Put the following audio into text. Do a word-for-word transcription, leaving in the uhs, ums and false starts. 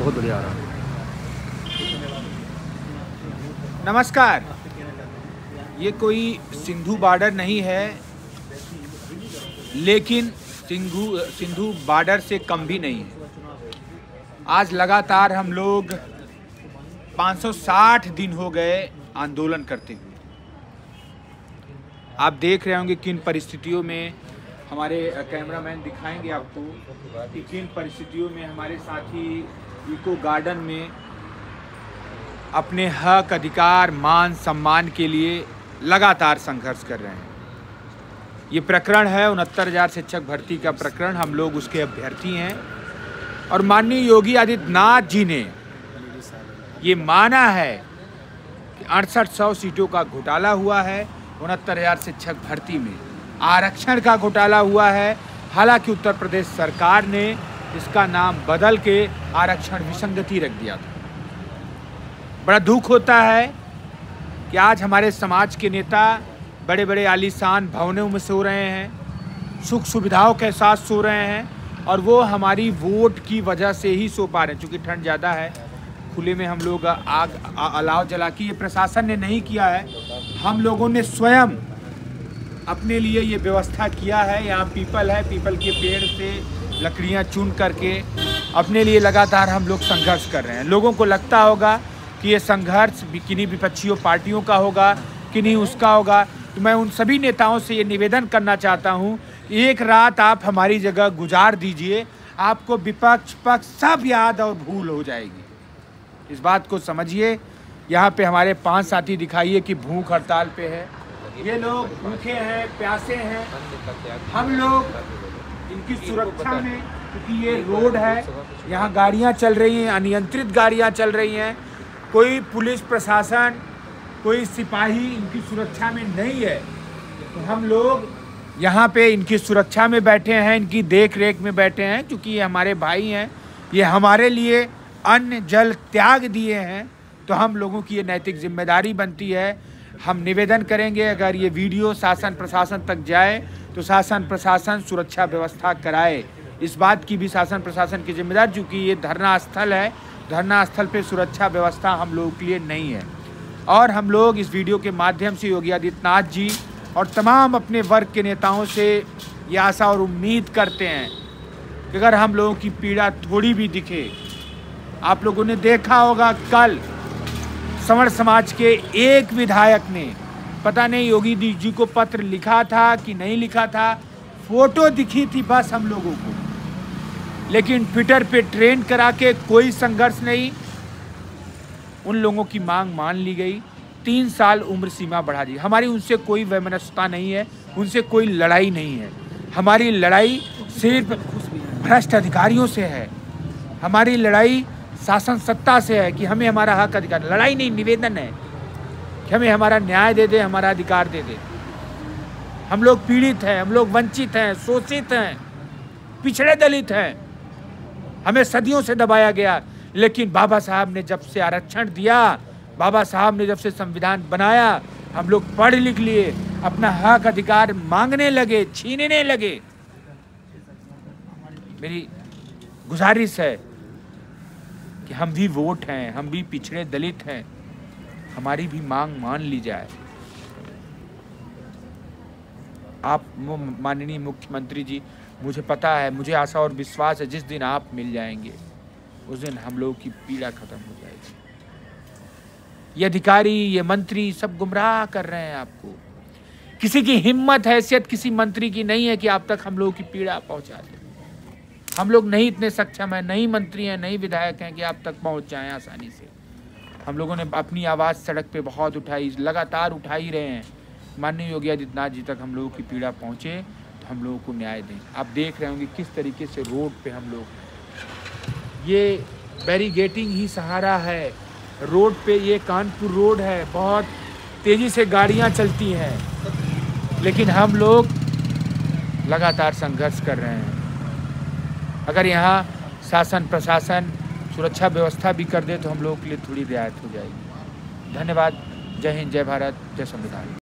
बहुत बढ़िया आ रहा है। नमस्कार। ये कोई सिंधु बॉर्डर नहीं है, लेकिन सिंधु सिंधु बॉर्डर से कम भी नहीं है। आज लगातार हम लोग पाँच सौ साठ दिन हो गए आंदोलन करते हुए। आप देख रहे होंगे किन परिस्थितियों में, हमारे कैमरामैन दिखाएंगे आपको कि किन परिस्थितियों में हमारे साथी इको गार्डन में अपने हक, अधिकार, मान, सम्मान के लिए लगातार संघर्ष कर रहे हैं। ये प्रकरण है उनहत्तर हजार शिक्षक भर्ती का प्रकरण। हम लोग उसके अभ्यर्थी हैं और माननीय योगी आदित्यनाथ जी ने ये माना है कि अड़सठ सौ सीटों का घोटाला हुआ है, उनहत्तर हजार शिक्षक भर्ती में आरक्षण का घोटाला हुआ है। हालांकि उत्तर प्रदेश सरकार ने इसका नाम बदल के आरक्षण विसंगति रख दिया था। बड़ा दुख होता है कि आज हमारे समाज के नेता बड़े बड़े आलीशान भवनों में सो रहे हैं, सुख सुविधाओं के साथ सो रहे हैं, और वो हमारी वोट की वजह से ही सो पा रहे हैं। चूँकि ठंड ज़्यादा है, खुले में हम लोग आग अलाव जला के, ये प्रशासन ने नहीं किया है, हम लोगों ने स्वयं अपने लिए ये व्यवस्था किया है। यहाँ पीपल है, पीपल के पेड़ से लकड़ियाँ चुन करके अपने लिए लगातार हम लोग संघर्ष कर रहे हैं। लोगों को लगता होगा कि ये संघर्ष किन्हीं विपक्षियों पार्टियों का होगा, किन्हीं उसका होगा। तो मैं उन सभी नेताओं से ये निवेदन करना चाहता हूँ कि एक रात आप हमारी जगह गुजार दीजिए, आपको विपक्ष पक्ष सब याद और भूल हो जाएगी। इस बात को समझिए। यहाँ पे हमारे पांच साथी दिखाइए कि भूख हड़ताल पे है। ये लोग भूखे हैं, प्यासे हैं। हम लोग इनकी सुरक्षा में, क्योंकि ये रोड है, यहाँ गाड़ियाँ चल रही हैं, अनियंत्रित गाड़ियाँ चल रही हैं, कोई पुलिस प्रशासन, कोई सिपाही इनकी सुरक्षा में नहीं है। तो हम लोग यहाँ पे इनकी सुरक्षा में बैठे हैं, इनकी देख रेख में बैठे हैं, क्योंकि ये हमारे भाई हैं, ये हमारे लिए अन्न जल त्याग दिए हैं। तो हम लोगों की ये नैतिक जिम्मेदारी बनती है। हम निवेदन करेंगे, अगर ये वीडियो शासन प्रशासन तक जाए तो शासन प्रशासन सुरक्षा व्यवस्था कराए। इस बात की भी शासन प्रशासन की जिम्मेदारी, चूँकि ये धरना स्थल है, धरना स्थल पे सुरक्षा व्यवस्था हम लोगों के लिए नहीं है। और हम लोग इस वीडियो के माध्यम से योगी आदित्यनाथ जी और तमाम अपने वर्ग के नेताओं से ये आशा और उम्मीद करते हैं कि अगर हम लोगों की पीड़ा थोड़ी भी दिखे। आप लोगों ने देखा होगा कल संवर समाज के एक विधायक ने, पता नहीं योगी जी को पत्र लिखा था कि नहीं लिखा था, फोटो दिखी थी बस हम लोगों को, लेकिन ट्विटर पे ट्रेंड करा के कोई संघर्ष नहीं। उन लोगों की मांग मान ली गई, तीन साल उम्र सीमा बढ़ा दी। हमारी उनसे कोई वैमनस्यता नहीं है, उनसे कोई लड़ाई नहीं है। हमारी लड़ाई सिर्फ भ्रष्ट अधिकारियों से है, हमारी लड़ाई शासन सत्ता से है कि हमें हमारा हक अधिकार, लड़ाई नहीं, निवेदन है कि हमें हमारा न्याय दे दे, हमारा अधिकार दे दे। हम लोग पीड़ित हैं, हम लोग वंचित हैं, शोषित हैं, पिछड़े दलित हैं, हमें सदियों से दबाया गया। लेकिन बाबा साहब ने जब से आरक्षण दिया, बाबा साहब ने जब से संविधान बनाया, हम लोग पढ़ लिख लिए, अपना हक अधिकार मांगने लगे, छीनने लगे। मेरी गुजारिश है कि हम भी वोट हैं, हम भी पिछड़े दलित हैं, हमारी भी मांग मान ली जाए। आप माननीय मुख्यमंत्री जी, मुझे पता है, मुझे आशा और विश्वास है, जिस दिन आप मिल जाएंगे उस दिन हम लोगों की पीड़ा खत्म हो जाएगी। ये अधिकारी, ये मंत्री सब गुमराह कर रहे हैं आपको। किसी की हिम्मत, हैसियत किसी मंत्री की नहीं है कि आप तक हम लोगों की पीड़ा पहुंचा दे। हम लोग नहीं इतने सक्षम हैं, नहीं मंत्री हैं, नहीं विधायक हैं कि आप तक पहुंच जाएं आसानी से। हम लोगों ने अपनी आवाज़ सड़क पे बहुत उठाई, लगातार उठा ही रहे हैं। माननीय योगी आदित्यनाथ जी तक हम लोगों की पीड़ा पहुंचे तो हम लोगों को न्याय दें। आप देख रहे होंगे किस तरीके से रोड पे हम लोग, ये बैरिगेटिंग ही सहारा है। रोड पे, ये कानपुर रोड है, बहुत तेज़ी से गाड़ियां चलती हैं, लेकिन हम लोग लगातार संघर्ष कर रहे हैं। अगर यहाँ शासन प्रशासन सुरक्षा व्यवस्था भी कर दे तो हम लोगों के लिए थोड़ी रियायत हो जाएगी। धन्यवाद। जय हिंद, जय भारत, जय संविधान।